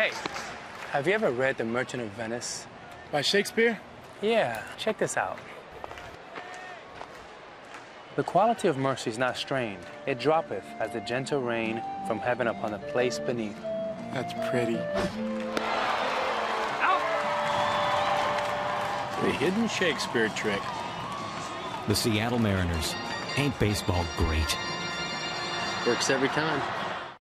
Hey, have you ever read The Merchant of Venice? By Shakespeare? Yeah, check this out. The quality of mercy is not strained. It droppeth as the gentle rain from heaven upon the place beneath. That's pretty. Out! The hidden Shakespeare trick. The Seattle Mariners. Ain't baseball great? Works every time.